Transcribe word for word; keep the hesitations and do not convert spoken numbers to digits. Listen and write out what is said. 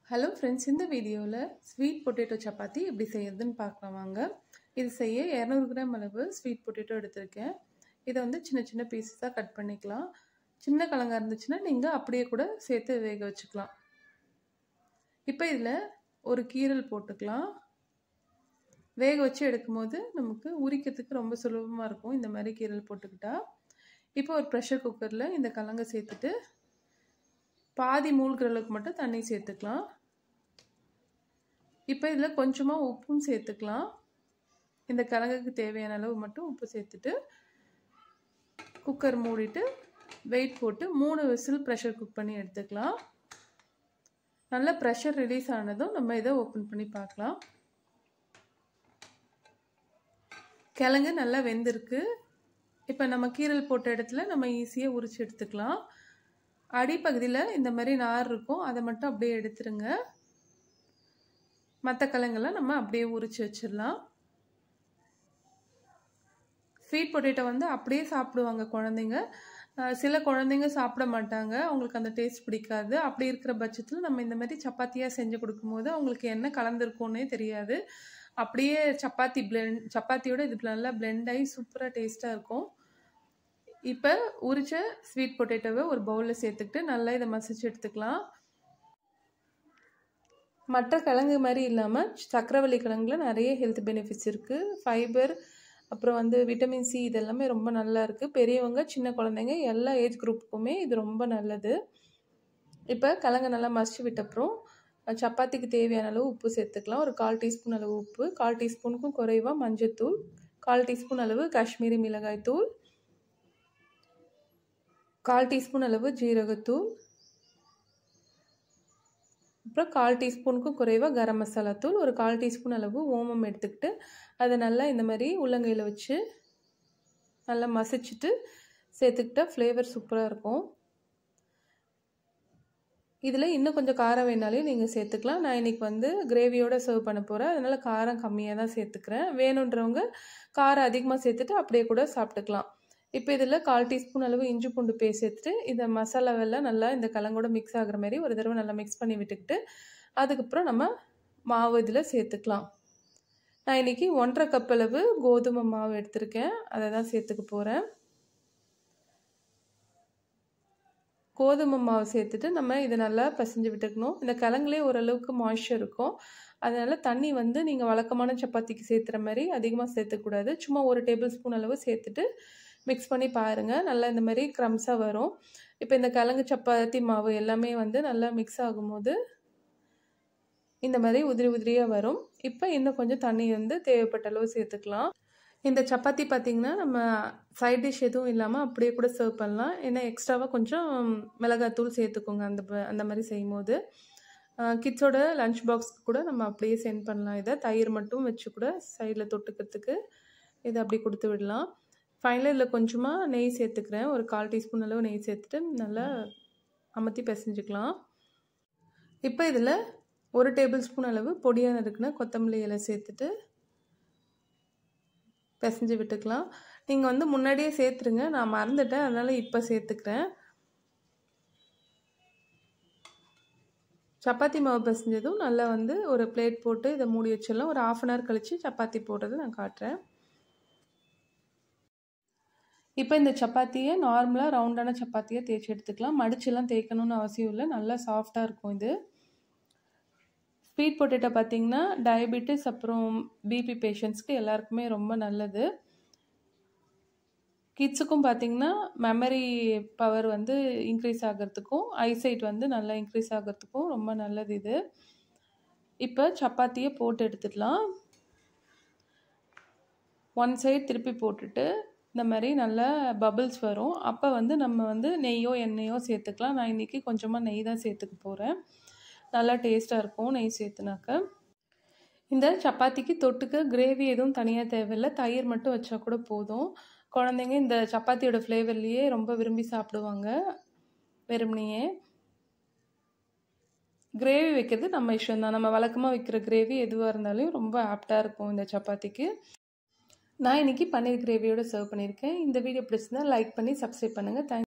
Hello friends, இந்த வீடியோவில் sweet potato chapati எப்படி செய்யறதுன்னு பார்க்கலாம் வாங்க. இது செய்ய இரநூறு கிராம் அளவு ஸ்வீட் பொட்டேட்டோ எடுத்திருக்கேன். இதை வந்து சின்ன சின்ன பீஸஸாக கட் பண்ணிக்கலாம். சின்ன கிழங்கா இருந்துச்சுன்னா நீங்கள் அப்படியே கூட சேர்த்து வேக வச்சுக்கலாம். இப்போ இதில் ஒரு கீரல் போட்டுக்கலாம். வேக வச்சு எடுக்கும்போது நமக்கு உரிக்கிறதுக்கு ரொம்ப சுலபமாக இருக்கும் இந்த மாதிரி கீரல் போட்டுக்கிட்டா. இப்போ ஒரு ப்ரெஷர் குக்கரில் இந்த கிழங்கை சேர்த்துட்டு பாதி மூழ்கிற அளவுக்கு மட்டும் தண்ணி சேர்த்துக்கலாம். இப்போ இதில் கொஞ்சமாக உப்பும் சேர்த்துக்கலாம். இந்த கிழங்குக்கு தேவையான அளவு மட்டும் உப்பு சேர்த்துட்டு குக்கர் மூடிட்டு வெயிட் போட்டு மூணு விசில் ப்ரெஷர் குக் பண்ணி எடுத்துக்கலாம். நல்லா ப்ரெஷர் ரிலீஸ் ஆனதும் நம்ம இதை ஓப்பன் பண்ணி பார்க்கலாம். கிழங்கு நல்லா வெந்திருக்கு. இப்போ நம்ம கீரல் போட்ட இடத்துல நம்ம ஈஸியாக உரிச்சு எடுத்துக்கலாம். அடிப்பகுதியில் இந்த மாதிரி நார் இருக்கும், அதை மட்டும் அப்படியே எடுத்துருங்க. மற்ற கிழங்கெல்லாம் நம்ம அப்படியே உரிச்சு வச்சிடலாம். ஸ்வீட் பொட்டேட்டோ வந்து அப்படியே சாப்பிடுவாங்க குழந்தைங்க. சில குழந்தைங்க சாப்பிட மாட்டாங்க, அவங்களுக்கு அந்த டேஸ்ட் பிடிக்காது. அப்படி இருக்கிற பட்சத்தில் நம்ம இந்த மாதிரி சப்பாத்தியாக செஞ்சு கொடுக்கும்போது அவங்களுக்கு என்ன கலந்துருக்கும்னே தெரியாது. அப்படியே சப்பாத்தி பிளெண்ட் சப்பாத்தியோட இது நல்லா பிளெண்ட் ஆகி சூப்பராக டேஸ்ட்டாக இருக்கும். இப்போ உரிச்ச ஸ்வீட் பொட்டேட்டோவை ஒரு பவுலில் சேர்த்துக்கிட்டு நல்லா இதை மசிச்சு எடுத்துக்கலாம். மற்ற கிழங்கு மாதிரி இல்லாமல் சக்கரவள்ளி கிழங்குல நிறைய ஹெல்த் பெனிஃபிட்ஸ் இருக்குது. ஃபைபர், அப்புறம் வந்து விட்டமின் சி, இதெல்லாமே ரொம்ப நல்லா இருக்குது. பெரியவங்க, சின்ன குழந்தைங்க எல்லா ஏஜ் குரூப்புக்குமே இது ரொம்ப நல்லது. இப்போ கிழங்கு நல்லா மசிச்சு விட்டப்புறம் சப்பாத்திக்கு தேவையான அளவு உப்பு சேர்த்துக்கலாம். ஒரு கால் டீஸ்பூன் அளவு உப்பு, கால் டீஸ்பூனுக்கும் குறைவாக மஞ்சத்தூள், கால் டீஸ்பூன் அளவு காஷ்மீரி மிளகாய் தூள், கால் டீஸ்பூன் அளவு ஜீரகத்தூள், அப்புறம் கால் டீஸ்பூனுக்கும் குறைவாக கரம் மசாலா தூள், ஒரு கால் டீஸ்பூன் அளவு ஓமம் எடுத்துக்கிட்டு அதை நல்லா இந்த மாதிரி உள்ளங்கையில் வச்சு நல்லா மசிச்சுட்டு சேர்த்துக்கிட்டா ஃப்ளேவர் சூப்பராக இருக்கும். இதில் இன்னும் கொஞ்சம் காரம் வேணாலே நீங்கள் சேர்த்துக்கலாம். நான் இன்றைக்கி வந்து கிரேவியோடு சர்வ் பண்ண போகிறேன், அதனால் காரம் கம்மியாக தான் சேர்த்துக்கிறேன். வேணுன்றவங்க காரம் அதிகமாக சேர்த்துட்டு அப்படியே கூட சாப்பிட்டுக்கலாம். இப்போ இதில் கால் டீஸ்பூன் அளவு இஞ்சி பூண்டு பேஸ்ட் சேர்த்துட்டு இந்த மசாலாவெல்லாம் நல்லா இந்த கிழங்கோட மிக்ஸ் ஆகிற மாதிரி ஒரு தடவை நல்லா மிக்ஸ் பண்ணி விட்டுக்கிட்டு அதுக்கப்புறம் நம்ம மாவு இதில் சேர்த்துக்கலாம். நான் இன்றைக்கி ஒன்றரை கப் அளவு கோதுமை மாவு எடுத்திருக்கேன், அதை தான் சேர்த்துக்க போகிறேன். கோதுமை மாவு சேர்த்துட்டு நம்ம இதை நல்லா பிசைஞ்சு விட்டுக்கணும். இந்த கிழங்குலேயே ஓரளவுக்கு மாய்ஸ்சர் இருக்கும், அதனால் தண்ணி வந்து நீங்கள் வழக்கமான சப்பாத்திக்கு சேர்த்துற மாதிரி அதிகமாக சேர்த்துக்கூடாது. சும்மா ஒரு டேபிள் ஸ்பூன் அளவு சேர்த்துட்டு மிக்ஸ் பண்ணி பாருங்கள், நல்லா இந்த மாதிரி க்ரம்ஸாக வரும். இப்போ இந்த கிழங்கு சப்பாத்தி மாவு எல்லாமே வந்து நல்லா மிக்ஸ் ஆகும்போது இந்த மாதிரி உதிரி உதிரியாக வரும். இப்போ இன்னும் கொஞ்சம் தண்ணி வந்து தேவைப்பட்ட அளவு சேர்த்துக்கலாம். இந்த சப்பாத்தி பார்த்திங்கன்னா நம்ம சைட் டிஷ் எதுவும் இல்லாமல் அப்படியே கூட சர்வ் பண்ணலாம். ஏன்னா எக்ஸ்ட்ராவாக கொஞ்சம் மிளகாத்தூள் சேர்த்துக்கோங்க அந்த அந்த மாதிரி செய்யும் போது. கிட்ஸோட லஞ்ச் பாக்ஸ்க்கு கூட நம்ம அப்படியே சென்ட் பண்ணலாம். இதை தயிர் மட்டும் வச்சு கூட சைடில் தொட்டுக்கிறதுக்கு இதை அப்படி கொடுத்து விடலாம். ஃபைனலாக இதில் கொஞ்சமாக நெய் சேர்த்துக்கிறேன். ஒரு கால் டீஸ்பூன் அளவு நெய் சேர்த்துட்டு நல்லா அமர்த்தி பிசைஞ்சிக்கலாம். இப்போ இதில் ஒரு டேபிள் ஸ்பூன் அளவு பொடியாக நறுக்குன கொத்தமல்லி இலை சேர்த்துட்டு பிசைஞ்சு விட்டுக்கலாம். நீங்கள் வந்து முன்னாடியே சேர்த்துருங்க, நான் மறந்துட்டேன், அதனால் இப்போ சேர்த்துக்கிறேன். சப்பாத்தி மாவு பிசைஞ்சதும் நல்லா வந்து ஒரு பிளேட் போட்டு இதை மூடி வச்சிடலாம். ஒரு ஆஃப் அன் ஹவர் கழித்து சப்பாத்தி போடுறது நான் காட்டுறேன். இப்போ இந்த சப்பாத்தியை நார்மலாக ரவுண்டான சப்பாத்தியை தேய்ச்சி எடுத்துக்கலாம். மடிச்செல்லாம் தேய்க்கணும்னு அவசியம் இல்லை, நல்லா சாஃப்டாக இருக்கும் இது. ஸ்வீட் பொட்டேட்டோ பார்த்திங்கன்னா டயபெட்டிஸ் அப்புறம் பிபி பேஷண்ட்ஸ்க்கு எல்லாருக்குமே ரொம்ப நல்லது. கிட்ஸுக்கும் பார்த்திங்கன்னா மெமரி பவர் வந்து இன்க்ரீஸ் ஆகிறதுக்கும் ஐசைட் வந்து நல்லா இன்க்ரீஸ் ஆகிறதுக்கும் ரொம்ப நல்லது இது. இப்போ சப்பாத்தியை போட்டு எடுத்துடலாம். ஒன் சைட் திருப்பி போட்டுட்டு இந்த மாதிரி நல்லா பபிள்ஸ் வரும். அப்போ வந்து நம்ம வந்து நெய்யோ எண்ணெயோ சேர்த்துக்கலாம். நான் இன்றைக்கி கொஞ்சமாக நெய் தான் சேர்த்துக்க போகிறேன், நல்லா டேஸ்ட்டாக இருக்கும் நெய் சேர்த்துனாக்க. இந்த சப்பாத்திக்கு தொட்டுக்க கிரேவி எதுவும் தனியாக தேவையில்லை, தயிர் மட்டும் வச்சா கூட போதும். குழந்தைங்க இந்த சப்பாத்தியோட ஃப்ளேவர்லேயே ரொம்ப விரும்பி சாப்பிடுவாங்க. வெறுமனையே கிரேவி வைக்கிறது நம்ம இஷ்டம் தான். நம்ம வழக்கமாக வைக்கிற கிரேவி எதுவாக இருந்தாலும் ரொம்ப ஆப்டாக இருக்கும் இந்த சப்பாத்திக்கு. நான் இன்றைக்கி பன்னீர் கிரேவியோடு சர்வ் பண்ணியிருக்கேன். இந்த வீடியோ பிடிச்சிருந்தா லைக் பண்ணி சப்ஸ்கிரைப் பண்ணுங்கள். தேங்க்ஸ்.